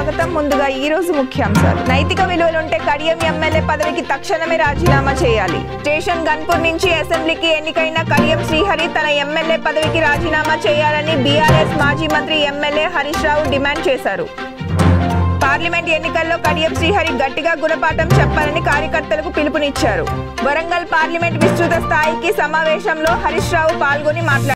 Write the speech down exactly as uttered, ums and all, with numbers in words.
స్వాగతం. ముందుగా ఈ రోజు ముఖ్యాంశాలు. నైతిక విలువలుంటే కడియం ఎమ్మెల్యే పదవికి తక్షణమే రాజీనామా చేయాలి. స్టేషన్ గన్పూర్ నుంచి అసెంబ్లీకి ఎన్నికైన కడియం శ్రీహరి తన ఎమ్మెల్యే పదవికి రాజీనామా చేయాలని బీఆర్ఎస్ మాజీ మంత్రి ఎమ్మెల్యే హరీష్ రావు డిమాండ్ చేశారు. పార్లమెంట్ ఎన్నికల్లో కడియం శ్రీహరి గట్టిగా గుణపాఠం చెప్పాలని కార్యకర్తలకు పిలుపునిచ్చారు. వరంగల్ పార్లమెంట్ విస్తృత స్థాయికి సమావేశంలో హరీష్ రావు పాల్గొని మాట్లాడారు.